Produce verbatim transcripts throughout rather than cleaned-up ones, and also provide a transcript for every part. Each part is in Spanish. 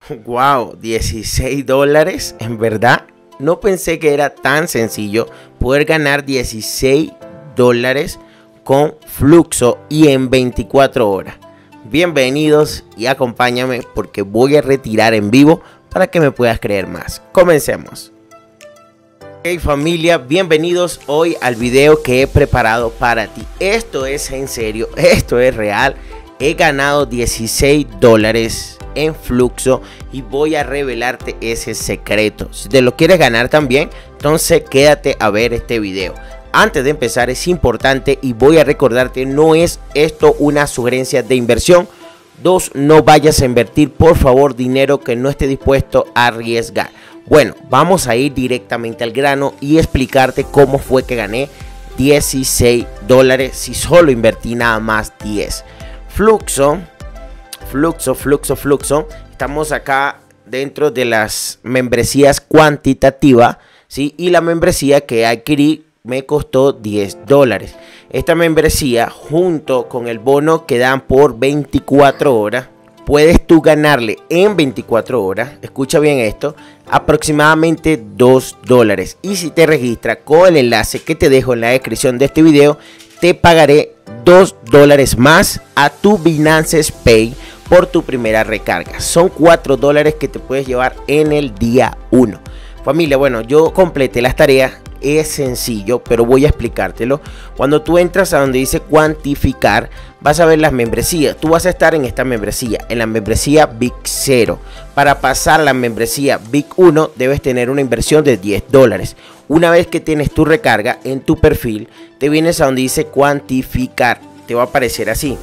Wow, dieciséis dólares, en verdad no pensé que era tan sencillo poder ganar dieciséis dólares con Fluxo y en veinticuatro horas. Bienvenidos y acompáñame porque voy a retirar en vivo para que me puedas creer más. Comencemos. Hey familia, bienvenidos hoy al video que he preparado para ti. Esto es en serio, esto es real. He ganado dieciséis dólares en Fluxo y voy a revelarte ese secreto. Si te lo quieres ganar también, entonces quédate a ver este video. Antes de empezar es importante y voy a recordarte, no es esto una sugerencia de inversión. Dos, no vayas a invertir por favor dinero que no esté dispuesto a arriesgar. Bueno, vamos a ir directamente al grano y explicarte cómo fue que gané dieciséis dólares si solo invertí nada más diez. Fluxo, Fluxo, Fluxo, Fluxo. Estamos acá dentro de las membresías cuantitativas, ¿sí? Y la membresía que adquirí me costó diez dólares. Esta membresía junto con el bono que dan por veinticuatro horas, puedes tú ganarle en veinticuatro horas, escucha bien esto, aproximadamente dos dólares. Y si te registras con el enlace que te dejo en la descripción de este video, te pagaré dos dólares más a tu Binance Pay por tu primera recarga. Son cuatro dólares que te puedes llevar en el día uno. Familia, bueno, yo completé las tareas. Es sencillo, pero voy a explicártelo. Cuando tú entras a donde dice cuantificar, vas a ver las membresías. Tú vas a estar en esta membresía, en la membresía Big cero. Para pasar a la membresía Big uno, debes tener una inversión de diez dólares. Una vez que tienes tu recarga en tu perfil, te vienes a donde dice cuantificar. Te va a aparecer así.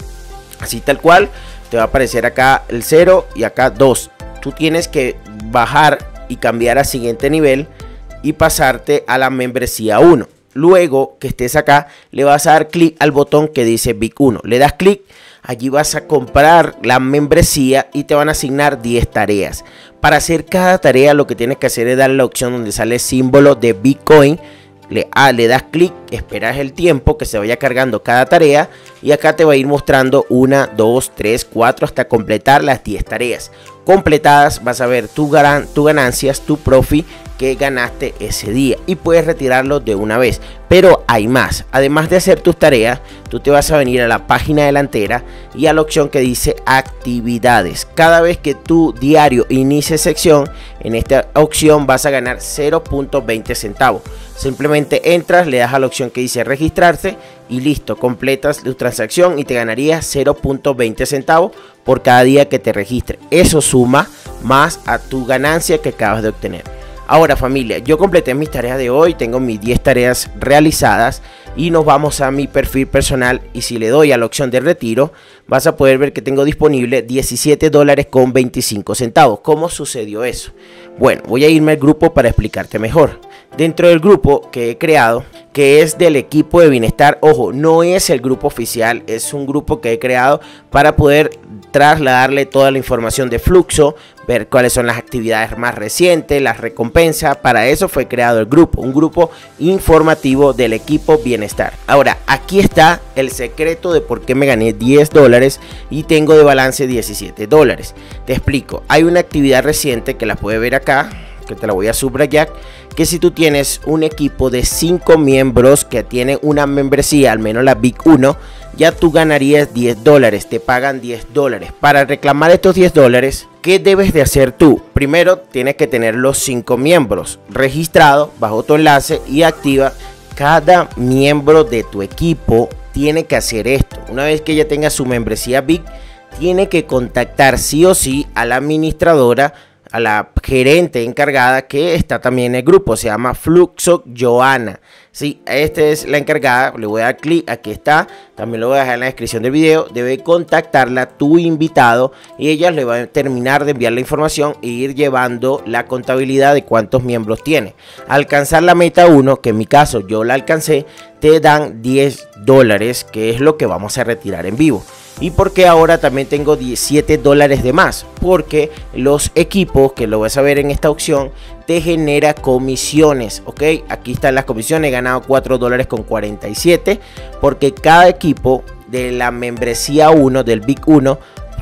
Así tal cual. Te va a aparecer acá el cero y acá dos. Tú tienes que bajar y cambiar a siguiente nivel y pasarte a la membresía uno. Luego que estés acá, le vas a dar clic al botón que dice Big uno. Le das clic, allí vas a comprar la membresía y te van a asignar diez tareas. Para hacer cada tarea lo que tienes que hacer es dar la opción donde sale el símbolo de Bitcoin. Le, ah, le das clic, esperas el tiempo que se vaya cargando cada tarea y acá te va a ir mostrando una, dos, tres, cuatro hasta completar las diez tareas. Completadas vas a ver tu, ganan, tu ganancias, tu profit que ganaste ese día y puedes retirarlo de una vez. Pero hay más. Además de hacer tus tareas, tú te vas a venir a la página delantera y a la opción que dice actividades. Cada vez que tu diario inicie sección, en esta opción vas a ganar cero punto veinte centavos. Simplemente entras, le das a la opción que dice registrarse y listo, completas tu transacción y te ganarías cero punto veinte centavos por cada día que te registres. Eso suma más a tu ganancia que acabas de obtener. Ahora familia, yo completé mis tareas de hoy, tengo mis diez tareas realizadas y nos vamos a mi perfil personal y si le doy a la opción de retiro, vas a poder ver que tengo disponible diecisiete dólares con veinticinco centavos. ¿Cómo sucedió eso? Bueno, voy a irme al grupo para explicarte mejor. Dentro del grupo que he creado, que es del equipo de bienestar, ojo, no es el grupo oficial, es un grupo que he creado para poder trasladarle toda la información de Fluxo, ver cuáles son las actividades más recientes, las recompensas. Para eso fue creado el grupo, un grupo informativo del equipo bienestar. Ahora, aquí está el secreto de por qué me gané diez dólares y tengo de balance diecisiete dólares. Te explico, hay una actividad reciente que la puedes ver acá, que te la voy a subrayar, que si tú tienes un equipo de cinco miembros que tienen una membresía, al menos la Big uno, ya tú ganarías diez dólares, te pagan diez dólares. Para reclamar estos diez dólares, ¿qué debes de hacer tú? Primero tienes que tener los cinco miembros registrados bajo tu enlace y activa. Cada miembro de tu equipo tiene que hacer esto. Una vez que ya tenga su membresía Big, tiene que contactar sí o sí a la administradora, a la gerente encargada que está también en el grupo, se llama Fluxo Joana. Sí, esta es la encargada, le voy a dar clic, aquí está, también lo voy a dejar en la descripción del video. Debe contactarla tu invitado y ella le va a terminar de enviar la información e ir llevando la contabilidad de cuántos miembros tiene. Al alcanzar la meta uno, que en mi caso yo la alcancé, te dan diez dólares, que es lo que vamos a retirar en vivo. ¿Y por qué ahora también tengo diecisiete dólares de más? Porque los equipos, que lo vas a ver en esta opción, te genera comisiones, ¿ok? Aquí están las comisiones, he ganado cuatro dólares con cuarenta y siete, porque cada equipo de la membresía uno, del Big uno,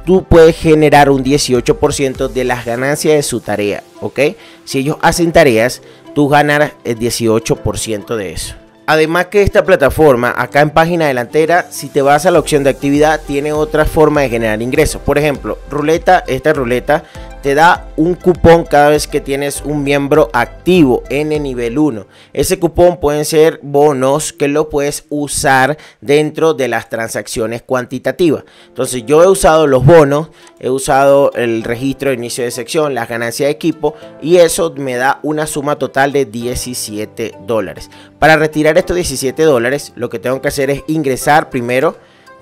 tú puedes generar un dieciocho por ciento de las ganancias de su tarea, ¿ok? Si ellos hacen tareas, tú ganas el dieciocho por ciento de eso. Además que esta plataforma, acá en página delantera, si te vas a la opción de actividad, tiene otra forma de generar ingresos. Por ejemplo, ruleta, esta ruleta te da un cupón cada vez que tienes un miembro activo en el nivel uno. Ese cupón pueden ser bonos que lo puedes usar dentro de las transacciones cuantitativas. Entonces yo he usado los bonos, he usado el registro de inicio de sección, las ganancias de equipo, y eso me da una suma total de diecisiete dólares. Para retirar estos diecisiete dólares, lo que tengo que hacer es ingresar primero,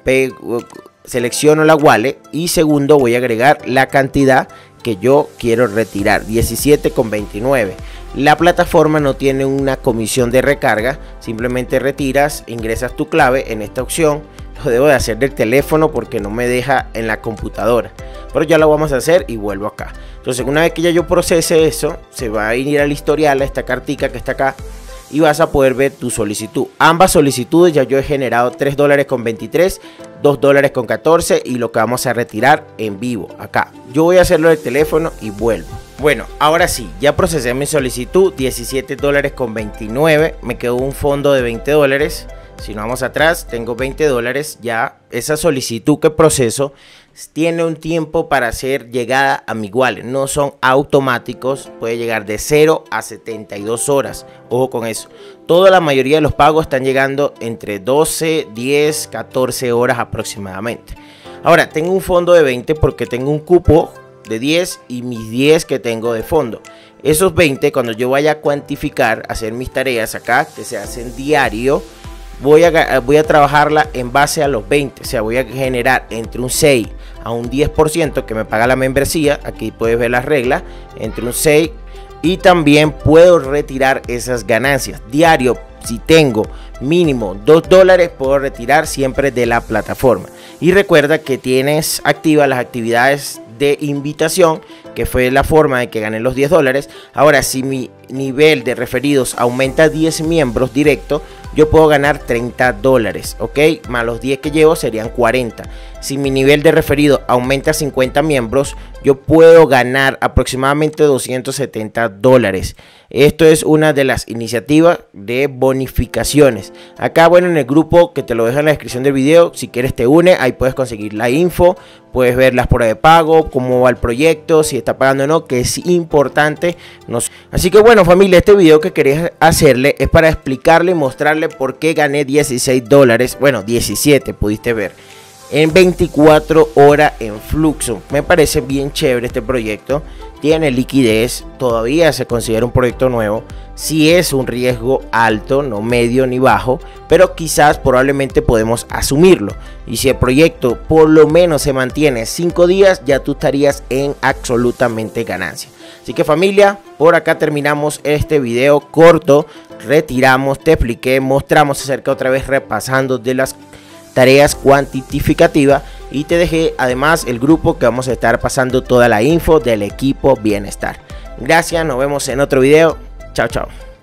selecciono la wallet y segundo voy a agregar la cantidad que yo quiero retirar, diecisiete con veintinueve. La plataforma no tiene una comisión de recarga, simplemente retiras, ingresas tu clave en esta opción. Lo debo de hacer del teléfono porque no me deja en la computadora, pero ya lo vamos a hacer y vuelvo acá. Entonces una vez que ya yo procese eso, se va a ir al historial, a esta cartica que está acá, y vas a poder ver tu solicitud. Ambas solicitudes ya yo he generado tres dólares con veintitrés, dos dólares con catorce y lo que vamos a retirar en vivo acá. Yo voy a hacerlo del teléfono y vuelvo. Bueno, ahora sí, ya procesé mi solicitud, diecisiete dólares con veintinueve, me quedó un fondo de veinte dólares. Si nos vamos atrás, tengo veinte dólares. Ya esa solicitud que proceso tiene un tiempo para ser llegada a mi wallet, no son automáticos, puede llegar de cero a setenta y dos horas. Ojo con eso, toda la mayoría de los pagos están llegando entre doce, diez, catorce horas aproximadamente. Ahora tengo un fondo de veinte porque tengo un cupo de diez y mis diez que tengo de fondo. Esos veinte, cuando yo vaya a cuantificar, hacer mis tareas acá que se hacen diario, Voy a, voy a trabajarla en base a los veinte, o sea, voy a generar entre un seis a un diez por ciento que me paga la membresía. Aquí puedes ver las reglas, entre un seis, y también puedo retirar esas ganancias diario. Si tengo mínimo dos dólares, puedo retirar siempre de la plataforma. Y recuerda que tienes activas las actividades de invitación, que fue la forma de que gané los diez dólares. Ahora, si mi nivel de referidos aumenta diez miembros directo, yo puedo ganar treinta dólares, ok, más los diez que llevo serían cuarenta. Si mi nivel de referido aumenta cincuenta miembros, yo puedo ganar aproximadamente doscientos setenta dólares. Esto es una de las iniciativas de bonificaciones. Acá, bueno, en el grupo que te lo dejo en la descripción del video, si quieres te une, ahí puedes conseguir la info, puedes ver las pruebas de pago, cómo va el proyecto, si está pagando o no, que es importante. Nos... Así que bueno, familia, este video que quería hacerle es para explicarle y mostrarle por qué gané dieciséis dólares, bueno, diecisiete pudiste ver, en veinticuatro horas en Fluxo. Me parece bien chévere este proyecto, tiene liquidez, todavía se considera un proyecto nuevo. Si es un riesgo alto, no medio ni bajo, pero quizás probablemente podemos asumirlo. Y si el proyecto por lo menos se mantiene cinco días, ya tú estarías en absolutamente ganancia. Así que familia, por acá terminamos este video corto. Retiramos, te expliqué, mostramos acerca otra vez repasando de las tareas cuantitativas y te dejé además el grupo que vamos a estar pasando toda la info del equipo bienestar. Gracias, nos vemos en otro video. Chao, chao.